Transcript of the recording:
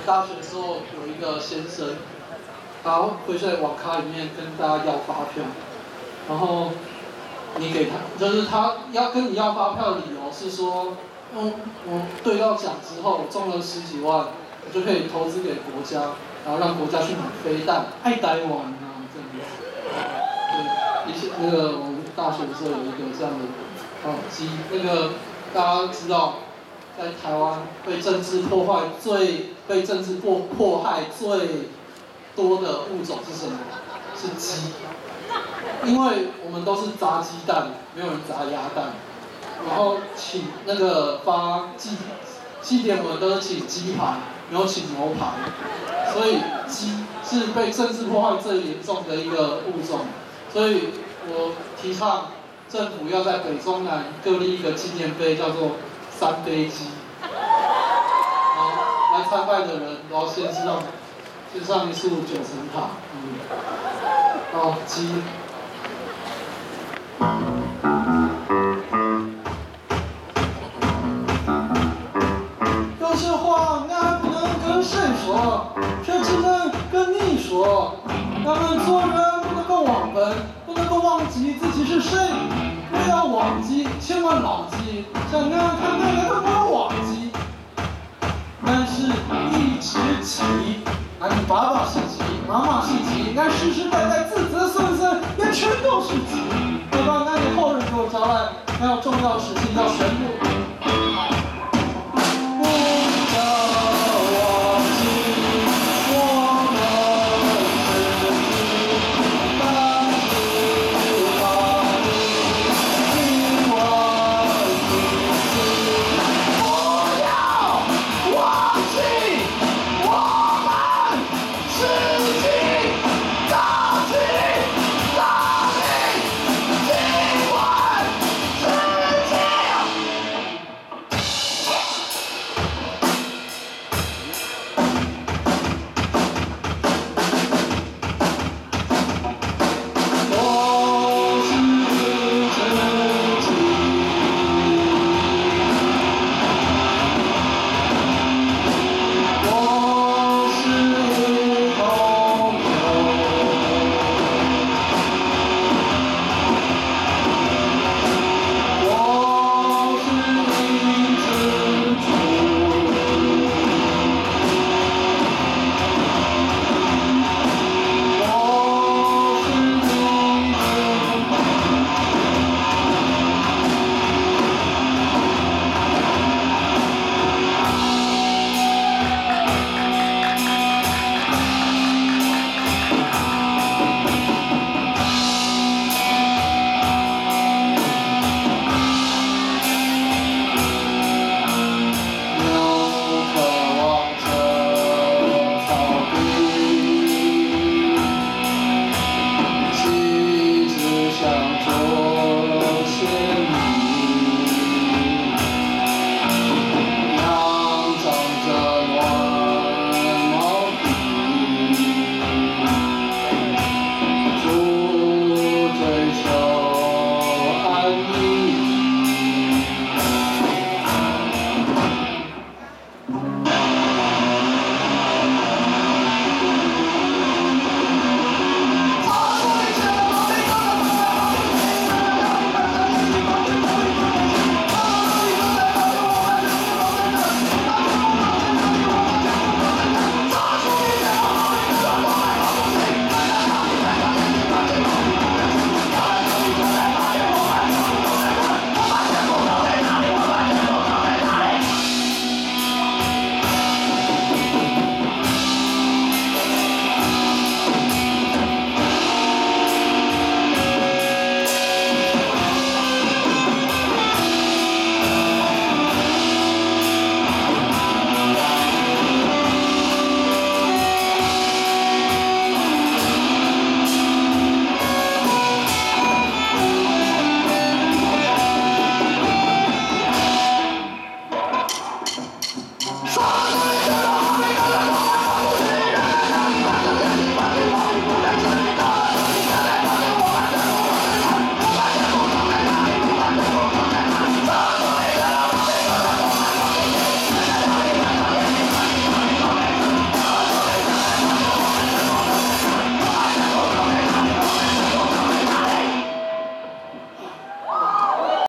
大学的时候有一个先生，他会在网咖里面跟大家要发票，然后你给他，就是他要跟你要发票的理由是说，我对到奖之后中了10几万，我就可以投资给国家，然后让国家去买飞弹，爱台湾啊这样子。对，以前那个我们大学的时候有一个这样的那个大家知道。在台湾被政治迫害最多的物种是什么？是鸡，因为我们都是砸鸡蛋，没有人砸鸭蛋。然后请那个发祭典，我们都是请鸡排，没有请牛排，所以鸡是被政治迫害最严重的一个物种。所以我提倡政府要在北中南各立一个纪念碑，叫做3杯鸡，来参拜的人都要先上一束9层塔，鸡。有些话俺不能跟谁说，却只能跟你说。咱们做人不能够忘本，不能够忘记自己是谁。不要忘记，千万牢记，像俺他奶奶都没有忘记。俺是一只鸡，俺的爸爸是鸡，妈妈是鸡，俺世世代代子子孙孙也全都是鸡。别把俺的后人给我招来，还有重要事情要宣布。